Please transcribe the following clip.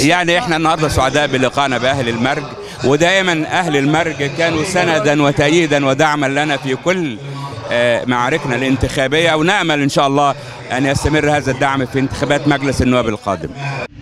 يعني احنا النهارده سعداء بلقائنا باهل المرج، ودائما اهل المرج كانوا سندا وتأييدا ودعما لنا في كل معاركنا الانتخابيه، ونامل ان شاء الله ان يستمر هذا الدعم في انتخابات مجلس النواب القادم.